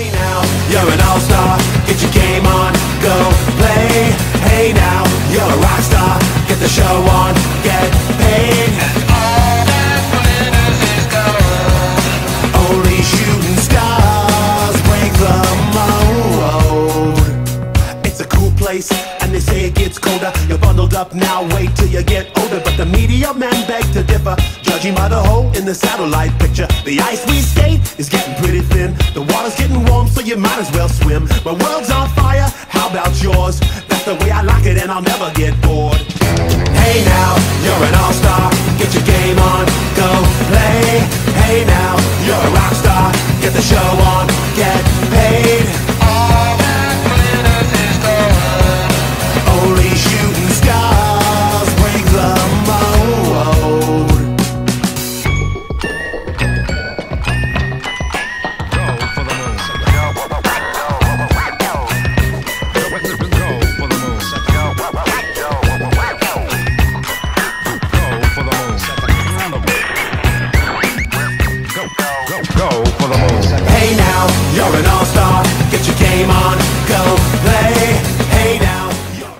Hey now, you're an all-star, get your game on, go play. Hey now, you're a rock star, get the show on, get paid. And all that glitters is gold. Only shooting stars break the mold. It's a cool place, and they say it gets colder. You're bundled up now, wait till you get older. But the media men beg to differ, judging by the hole in the satellite picture. The ice we skate is getting pretty thin. The water's getting warm, so you might as well swim. My world's on fire, how about yours? That's the way I like it, and I'll never get bored. Hey now, you're an all-star, get your game on, go play. Hey now, you're a rock star, get the show on.